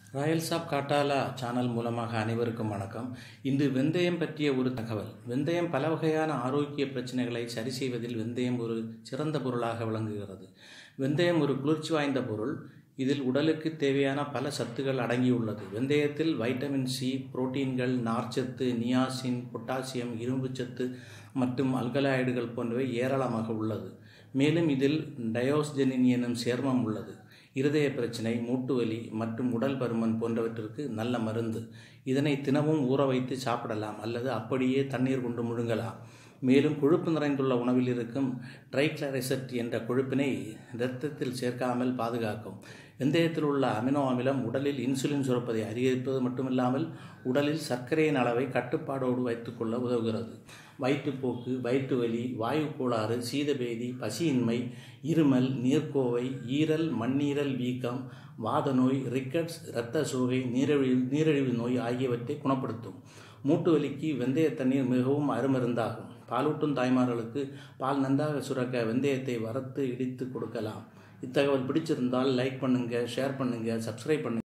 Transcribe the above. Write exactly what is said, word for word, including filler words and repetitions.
Royals of காட்டாலா channel மூலமாக அனைவருக்கும் வணக்கம். இன்று வெந்தயம் பற்றிய ஒரு தகவல். வெந்தயம் பல வகையான ஆரோக்கிய பிரச்சனைகளை சரி செய்வதில் வெந்தயம் ஒரு சிறந்த பொருளாக விளங்குகிறது. வெந்தயம் ஒரு குளிர்ச்சி வாய்ந்த பொருள். இதில் உடலுக்கு தேவையான பல சத்துக்கள் அடங்கியுள்ளது. வெந்தயத்தில் வைட்டமின் சி, புரோட்டீன்கள், நார்ச்சத்து, நியாசின், பொட்டாசியம், இரும்புச்சத்து மற்றும் அல்கலாய்டுகள் போன்றவை ஏராளமாக உள்ளது. மேலும் இதில் டயோஸ்ஜெனின் எனும் சேர்மம் உள்ளது. இருதய பிரச்சனை, மூட்டு வலி மற்றும் உடல் பருமன் போன்றவற்றிற்கு நல்ல மருந்து. இதனை தினமும் ஊற வைத்து சாப்பிடலாம் அல்லது அப்படியே தண்ணீர் கொண்டு முழுங்கலாம். மேலும் கொழுப்பு நிறைந்துள்ள உணவில் இருக்கும் ட்ரைக்ளரைசெட் என்ற கொழுப்பினை இரத்தத்தில் சேர்க்காமல் பாதுகாக்கும். வெந்தயத்தில் உள்ள அமினோ அமிலம் உடலில் இன்சுலின் சுரப்பதை அதிகரிப்பது மட்டுமில்லாமல் உடலில் சர்க்கரையின் அளவை கட்டுப்பாடோடு வைத்துக்கொள்ள உதவுகிறது. வயிற்றுப்போக்கு, வயிற்று வலி, வாயு கோளாறு, சீதபேதி, பசியின்மை, இருமல், நீர்க்கோவை, ஈரல், மண்ணீரல் வீக்கம், வாத நோய், ரிக்கட்ஸ், இரத்த சோகை, நீரிழிவு நீரிழிவு நோய் ஆகியவற்றை குணப்படுத்தும். மூட்டு வலிக்கு வெந்தய தண்ணீர் மிகவும் அருமருந்தாகும். பாலூட்டும் தாய்மார்களுக்கு பால் நன்றாக சுரக்க வெந்தயத்தை வறுத்து இடித்து கொடுக்கலாம். இத்தகவல் பிடிச்சிருந்தால் லைக் பண்ணுங்கள், ஷேர் பண்ணுங்கள், சப்ஸ்கிரைப் பண்ணுங்கள்.